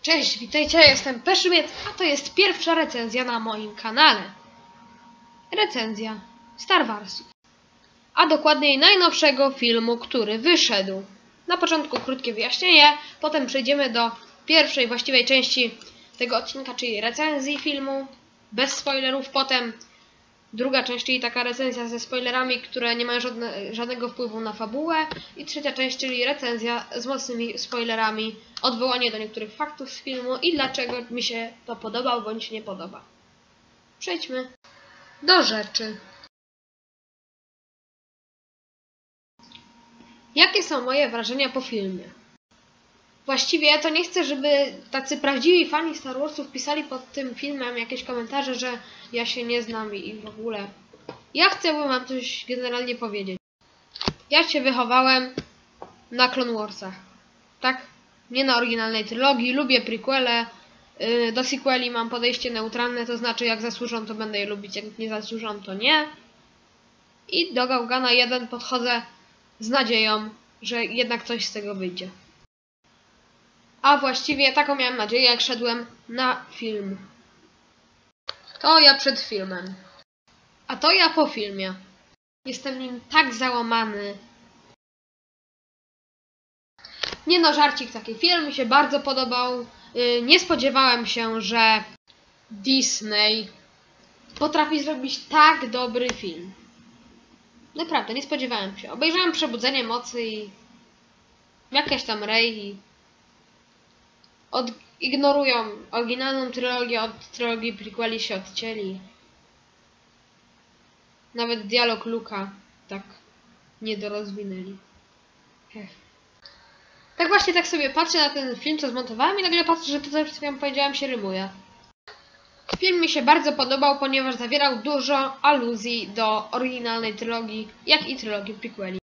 Cześć, witajcie, jestem Peszymiec, a to jest pierwsza recenzja na moim kanale. Recenzja Star Warsów, a dokładniej najnowszego filmu, który wyszedł. Na początku krótkie wyjaśnienie, potem przejdziemy do pierwszej właściwej części tego odcinka, czyli recenzji filmu, bez spoilerów, potem druga część, czyli taka recenzja ze spoilerami, które nie mają żadnego wpływu na fabułę. I trzecia część, czyli recenzja z mocnymi spoilerami, odwołanie do niektórych faktów z filmu i dlaczego mi się to podoba bądź nie podoba. Przejdźmy do rzeczy. Jakie są moje wrażenia po filmie? Właściwie ja to nie chcę, żeby tacy prawdziwi fani Star Warsów pisali pod tym filmem jakieś komentarze, że ja się nie znam i w ogóle. Ja chciałbym wam coś generalnie powiedzieć. Ja się wychowałem na Clone Warsach, tak? Nie na oryginalnej trylogii, lubię prequele, do sequeli mam podejście neutralne, to znaczy jak zasłużą to będę je lubić, jak nie zasłużą to nie. I do Gałgana 1 podchodzę z nadzieją, że jednak coś z tego wyjdzie. A właściwie taką miałem nadzieję, jak szedłem na film. To ja przed filmem. A to ja po filmie. Jestem nim tak załamany. Nie no, żarcik, taki film mi się bardzo podobał. Nie spodziewałem się, że Disney potrafi zrobić tak dobry film. Naprawdę, nie spodziewałem się. Obejrzałem Przebudzenie Mocy i jakaś tam Rey i ignorują oryginalną trylogię, od trylogii prequeli się odcięli. Nawet dialog Luka tak niedorozwinęli. Tak właśnie tak sobie patrzę na ten film, co zmontowałem i nagle patrzę, że to, co przed chwilą powiedziałem, się rymuje. Film mi się bardzo podobał, ponieważ zawierał dużo aluzji do oryginalnej trylogii, jak i trylogii prequeli.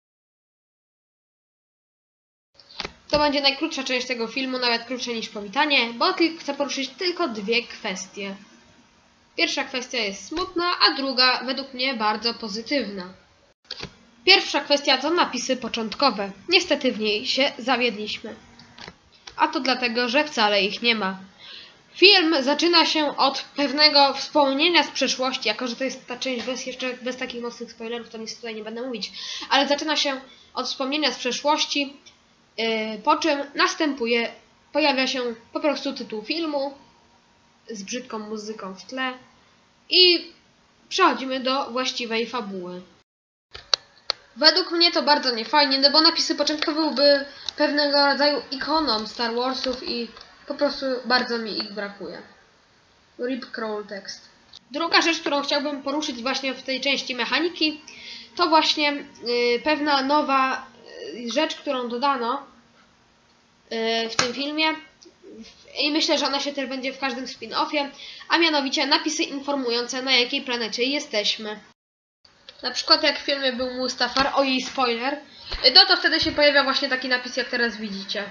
To będzie najkrótsza część tego filmu, nawet krótsza niż powitanie, bo chcę poruszyć tylko dwie kwestie. Pierwsza kwestia jest smutna, a druga według mnie bardzo pozytywna. Pierwsza kwestia to napisy początkowe. Niestety w niej się zawiedliśmy. A to dlatego, że wcale ich nie ma. Film zaczyna się od pewnego wspomnienia z przeszłości, jako że to jest ta część jeszcze bez takich mocnych spoilerów, to nic tutaj nie będę mówić, ale zaczyna się od wspomnienia z przeszłości, po czym pojawia się po prostu tytuł filmu z brzydką muzyką w tle i przechodzimy do właściwej fabuły. Według mnie to bardzo niefajnie, no bo napisy początkowe byłyby pewnego rodzaju ikoną Star Warsów i po prostu bardzo mi ich brakuje. Rip crawl tekst. Druga rzecz, którą chciałbym poruszyć właśnie w tej części mechaniki, to właśnie pewna nowa rzecz, którą dodano w tym filmie i myślę, że ona się też będzie w każdym spin-offie, a mianowicie napisy informujące, na jakiej planecie jesteśmy. Na przykład jak w filmie był Mustafar, ojej spoiler, no to wtedy się pojawia właśnie taki napis, jak teraz widzicie.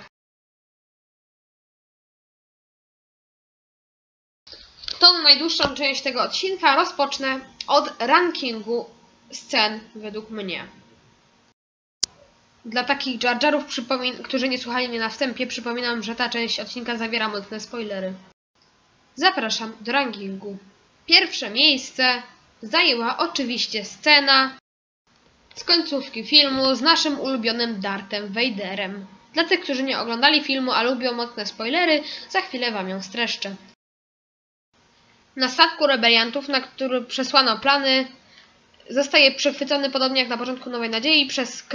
Tą najdłuższą część tego odcinka rozpocznę od rankingu scen według mnie. Dla takich Jar Jarów, którzy nie słuchali mnie na wstępie, przypominam, że ta część odcinka zawiera mocne spoilery. Zapraszam do rankingu. Pierwsze miejsce zajęła oczywiście scena z końcówki filmu z naszym ulubionym Darthem Vaderem. Dla tych, którzy nie oglądali filmu, a lubią mocne spoilery, za chwilę wam ją streszczę. Na statku rebeliantów, na który przesłano plany, zostaje przechwycony podobnie jak na początku Nowej Nadziei przez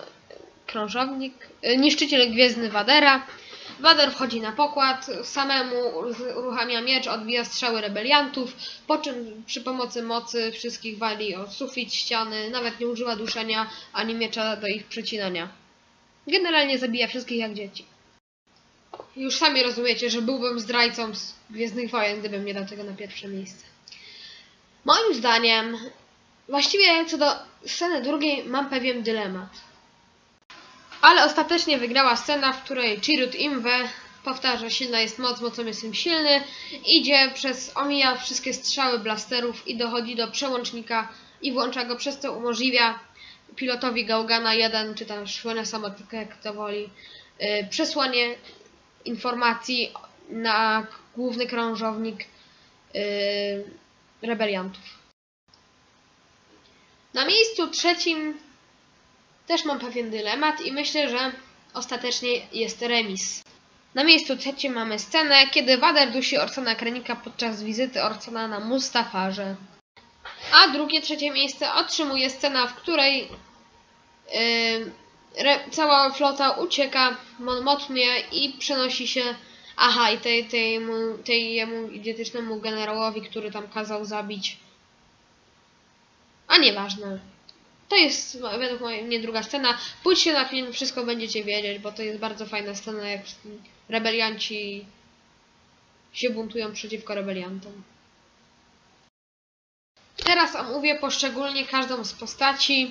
niszczyciel gwiezdny Vadera. Vader wchodzi na pokład, samemu uruchamia miecz, odbija strzały rebeliantów, po czym przy pomocy mocy wszystkich wali o sufit, ściany, nawet nie używa duszenia ani miecza do ich przecinania. Generalnie zabija wszystkich jak dzieci. Już sami rozumiecie, że byłbym zdrajcą z Gwiezdnych Wojen, gdybym nie dał tego na pierwsze miejsce. Moim zdaniem, właściwie co do sceny drugiej mam pewien dylemat. Ale ostatecznie wygrała scena, w której Chirrut Imwe powtarza: silna jest moc, mocą jestem silny, omija wszystkie strzały blasterów i dochodzi do przełącznika i włącza go, przez co umożliwia pilotowi Gałgana 1, czy tam Szłonę Samotkę, jak to woli, przesłanie informacji na główny krążownik rebeliantów. Na miejscu trzecim też mam pewien dylemat i myślę, że ostatecznie jest remis. Na miejscu trzecim mamy scenę, kiedy Vader dusi Orsona Krennica podczas wizyty Orsona na Mustafarze. A trzecie miejsce otrzymuje scena, w której cała flota ucieka Mon Mothmie i przenosi się... Aha, i tej jemu idiotycznemu generałowi, który tam kazał zabić. A nieważne. To jest według mnie druga scena. Pójdźcie na film, wszystko będziecie wiedzieć, bo to jest bardzo fajna scena, jak rebelianci się buntują przeciwko rebeliantom. Teraz omówię poszczególnie każdą z postaci.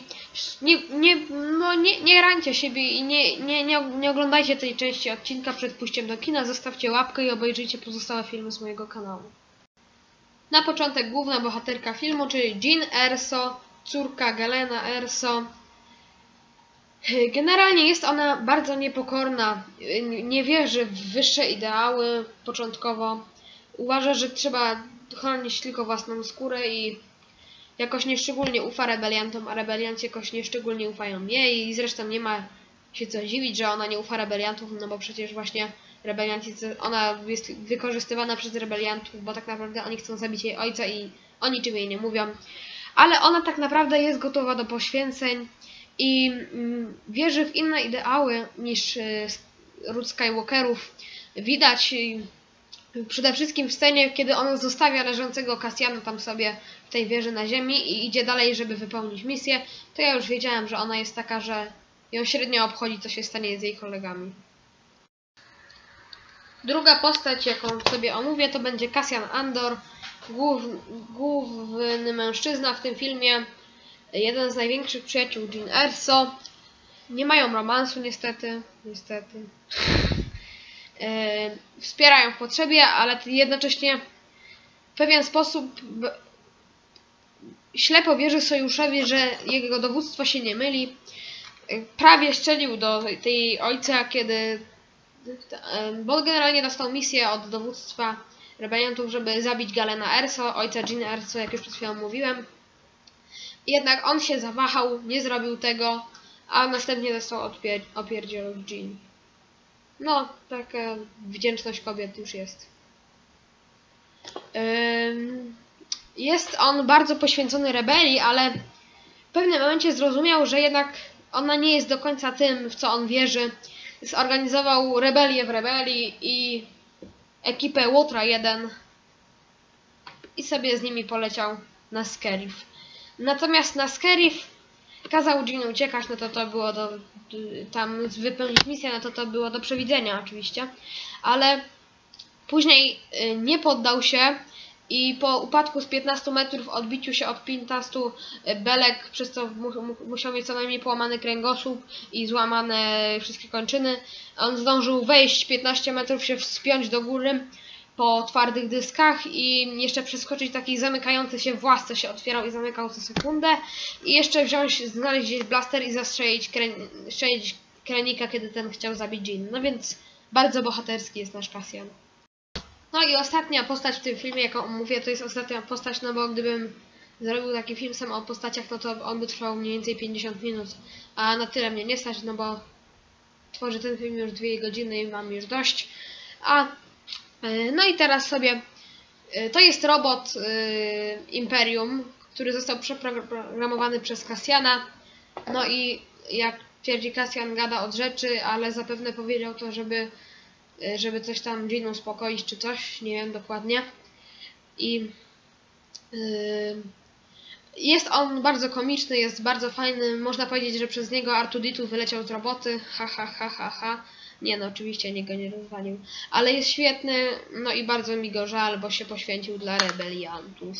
Nie rańcie siebie i nie oglądajcie tej części odcinka przed pójściem do kina. Zostawcie łapkę i obejrzyjcie pozostałe filmy z mojego kanału. Na początek główna bohaterka filmu, czyli Jyn Erso, córka Galena Erso. Generalnie jest ona bardzo niepokorna, nie wierzy w wyższe ideały początkowo. Uważa, że trzeba chronić tylko własną skórę i jakoś nieszczególnie ufa rebeliantom, a rebelianci jakoś nieszczególnie ufają jej. I zresztą nie ma się co dziwić, że ona nie ufa rebeliantów, no bo przecież właśnie ona jest wykorzystywana przez rebeliantów, bo tak naprawdę oni chcą zabić jej ojca i o niczym jej nie mówią. Ale ona tak naprawdę jest gotowa do poświęceń i wierzy w inne ideały niż ród Skywalkerów. Widać przede wszystkim w scenie, kiedy ona zostawia leżącego Cassiana tam sobie w tej wieży na ziemi i idzie dalej, żeby wypełnić misję. To ja już wiedziałem, że ona jest taka, że ją średnio obchodzi, co się stanie z jej kolegami. Druga postać, jaką sobie omówię, to będzie Cassian Andor, główny mężczyzna w tym filmie, jeden z największych przyjaciół Jyn Erso. Nie mają romansu niestety. Wspierają w potrzebie, ale jednocześnie w pewien sposób ślepo wierzy sojuszowi, że jego dowództwo się nie myli. Prawie strzelił do tej ojca, bo generalnie dostał misję od dowództwa rebeliantów, żeby zabić Galena Erso, ojca Jyn Erso, jak już przed chwilą mówiłem. Jednak on się zawahał, nie zrobił tego, a następnie został opierdzielony Jyn. No, taka wdzięczność kobiet już jest. Jest on bardzo poświęcony rebelii, ale w pewnym momencie zrozumiał, że jednak ona nie jest do końca tym, w co on wierzy. Zorganizował rebelię w rebelii i ekipę Łotra 1 i sobie z nimi poleciał na Skerif. Natomiast na Skerif kazał Jyn uciekać, no to było tam wypełnić misję, no to było do przewidzenia oczywiście, ale później nie poddał się i po upadku z 15 metrów, odbiciu się od 15 belek, przez co musiał mieć co najmniej połamany kręgosłup i złamane wszystkie kończyny, on zdążył wejść 15 metrów, się wspiąć do góry po twardych dyskach i jeszcze przeskoczyć taki zamykający się właz, co się otwierał i zamykał co sekundę, i jeszcze znaleźć gdzieś blaster i zastrzelić Krennica, kiedy ten chciał zabić Jyn. No więc bardzo bohaterski jest nasz Cassian. No i ostatnia postać w tym filmie, jaką mówię, to jest ostatnia postać, no bo gdybym zrobił taki film sam o postaciach, no to on by trwał mniej więcej 50 minut, a na tyle mnie nie stać, no bo tworzę ten film już 2 godziny i mam już dość. No i teraz sobie, to jest robot Imperium, który został przeprogramowany przez Cassiana. No i jak twierdzi Cassian, gada od rzeczy, ale zapewne powiedział to, żeby coś tam Jyn uspokoić czy coś, nie wiem dokładnie. I jest on bardzo komiczny, jest bardzo fajny, można powiedzieć, że przez niego R2-D2 wyleciał z roboty, ha. Nie no, oczywiście nikt go nie rozwalił, ale jest świetny, no i bardzo mi go żal, bo się poświęcił dla rebeliantów.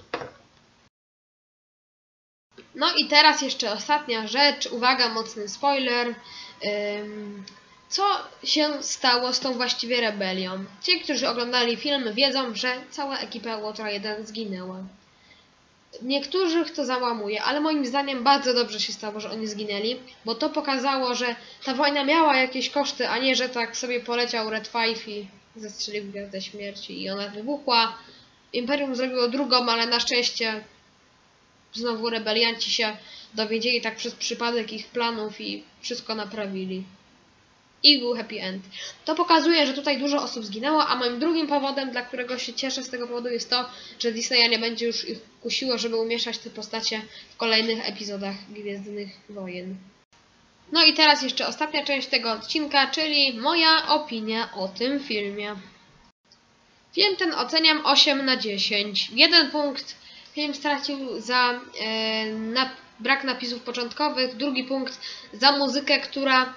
No i teraz jeszcze ostatnia rzecz, uwaga, mocny spoiler. Co się stało z tą właściwie rebelią? Ci, którzy oglądali film, wiedzą, że cała ekipa Łotra 1 zginęła. Niektórych to załamuje, ale moim zdaniem bardzo dobrze się stało, że oni zginęli, bo to pokazało, że ta wojna miała jakieś koszty, a nie, że tak sobie poleciał Red Five i zestrzelił Gwiazdę Śmierci i ona wybuchła. Imperium zrobiło drugą, ale na szczęście znowu rebelianci się dowiedzieli tak przez przypadek ich planów i wszystko naprawili. I był happy end. To pokazuje, że tutaj dużo osób zginęło, a moim drugim powodem, dla którego się cieszę z tego powodu, jest to, że Disneya nie będzie już ich kusiło, żeby umieszczać te postacie w kolejnych epizodach Gwiezdnych Wojen. No i teraz jeszcze ostatnia część tego odcinka, czyli moja opinia o tym filmie. Film ten oceniam 8 na 10. 1 punkt film stracił za brak napisów początkowych, drugi punkt za muzykę, która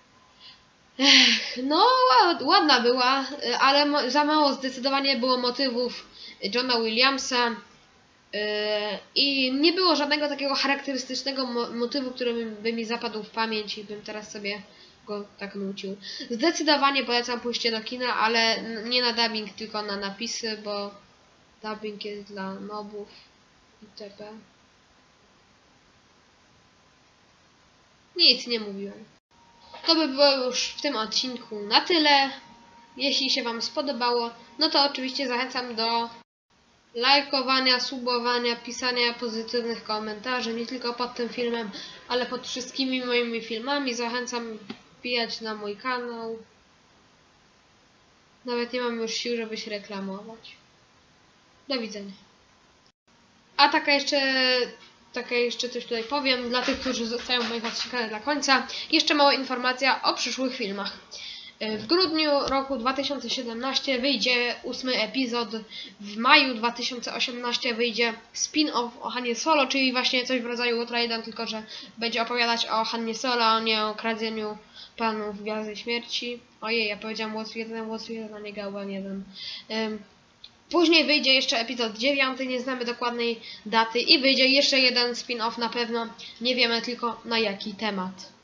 no ładna była, ale za mało zdecydowanie było motywów Johna Williamsa i nie było żadnego takiego charakterystycznego motywu, który by mi zapadł w pamięć i bym teraz sobie go tak nucił. Zdecydowanie polecam pójście do kina, ale nie na dubbing, tylko na napisy, bo dubbing jest dla nobów itp. Nic nie mówiłem. To by było już w tym odcinku na tyle. Jeśli się Wam spodobało, no to oczywiście zachęcam do lajkowania, subowania, pisania pozytywnych komentarzy, nie tylko pod tym filmem, ale pod wszystkimi moimi filmami. Zachęcam wbijać na mój kanał. Nawet nie mam już sił, żeby się reklamować. Do widzenia. A taka jeszcze coś tutaj powiem dla tych, którzy zostają w moich odcinkach dla końca. Jeszcze mała informacja o przyszłych filmach. W grudniu roku 2017 wyjdzie 8 epizod, w maju 2018 wyjdzie spin-off o Hanie Solo, czyli właśnie coś w rodzaju Łotra 1, tylko że będzie opowiadać o Hannie Solo, a nie o kradzieniu planów Gwiazdy Śmierci. Ojej, ja powiedziałam Łotr 1, a nie Gałgan 1. Później wyjdzie jeszcze epizod 9, nie znamy dokładnej daty i wyjdzie jeszcze jeden spin-off na pewno, nie wiemy tylko na jaki temat.